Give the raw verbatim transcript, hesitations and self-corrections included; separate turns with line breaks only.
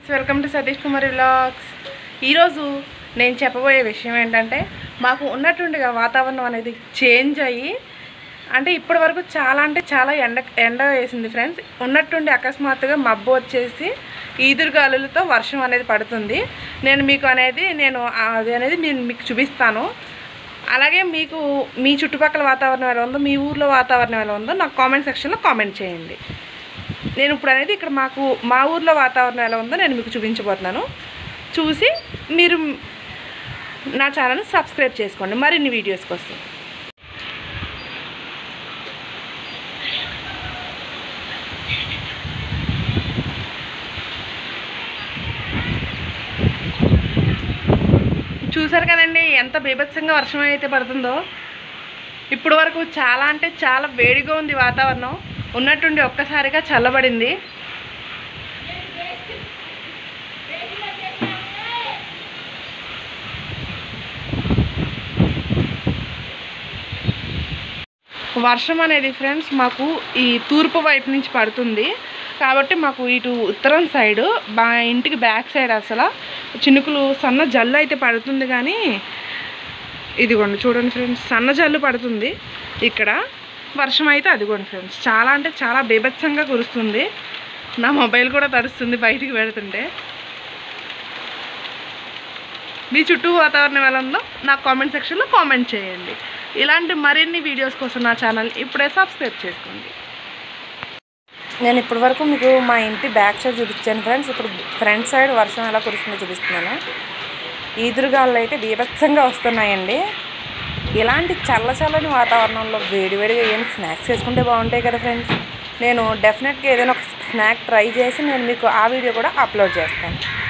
Welcome to Satish Kumari vlogs. ఈరోజు నేను చెప్పబోయే విషయం ఏంటంటే, మాకు ఉన్నట్టుండిగా వాతావరణం అనేది చేంజ్ అయ్యి, అంటే ఇప్పటి వరకు చాలా అంటే చాలా ఎండ ఎండ వేసింది ఫ్రెండ్స్. ఉన్నట్టుండి అకస్మాత్తుగా మబ్బు వచ్చేసి ఈదురుగాలులతో వర్షం అనేది పడుతుంది. నేను మీకు అనేది నేను అది అనేది నేను మీకు చూపిస్తాను. అలాగే మీకు మీ చుట్టుపక్కల వాతావరణం ఎలా ఉందో, మీ ఊర్లో వాతావరణం ఎలా ఉందో నాకు కామెంట్ సెక్షన్లో కామెంట్ చేయండి. నేను ఇప్పుడు అనేది ఇక్కడ మాకు మా ఊర్లో వాతావరణం ఎలా ఉందో నేను మీకు చూపించబోతున్నాను. చూసి మీరు నా ఛానల్ని సబ్స్క్రైబ్ చేసుకోండి మరిన్ని వీడియోస్ కోసం. చూసారు కదండి ఎంత బీభత్సంగా వర్షం అయితే పడుతుందో. ఇప్పుడు వరకు చాలా అంటే చాలా వేడిగా ఉంది వాతావరణం. ఉన్నట్టుండి ఒక్కసారిగా చల్లబడింది. వర్షం అనేది ఫ్రెండ్స్ మాకు ఈ తూర్పు వైపు నుంచి పడుతుంది కాబట్టి మాకు ఇటు ఉత్తరం సైడు బా ఇంటికి బ్యాక్ సైడ్ అసలు చినుకులు సన్న జల్లు అయితే పడుతుంది. కానీ ఇదిగోండి చూడండి ఫ్రెండ్స్, సన్న జల్లు పడుతుంది. ఇక్కడ వర్షం అయితే అదిగోండి ఫ్రెండ్స్, చాలా అంటే చాలా బీభత్సంగా కురుస్తుంది. నా మొబైల్ కూడా తడుస్తుంది బయటికి పెడుతుంటే. మీ చుట్టూ వాతావరణం ఎలా ఉందో నాకు కామెంట్ సెక్షన్లో కామెంట్ చేయండి. ఇలాంటి మరిన్ని వీడియోస్ కోసం నా ఛానల్ ఇప్పుడే సబ్స్క్రైబ్ చేసుకోండి. నేను ఇప్పటి వరకు మీకు మా ఇంటి బ్యాక్ సైడ్ చూపించాను ఫ్రెండ్స్. ఇప్పుడు ఫ్రంట్ సైడ్ వర్షం ఎలా కురుస్తుందో చూపిస్తున్నాను. ఈదురుగాళ్ళు అయితే బీభత్సంగా వస్తున్నాయండి. ఇలాంటి చల్ల చల్లని వాతావరణంలో వేడివేడిగా ఏం స్నాక్స్ చేసుకుంటే బాగుంటాయి కదా ఫ్రెండ్స్. నేను డెఫినెట్గా ఏదైనా ఒక స్నాక్ ట్రై చేసి నేను మీకు ఆ వీడియో కూడా అప్లోడ్ చేస్తాను.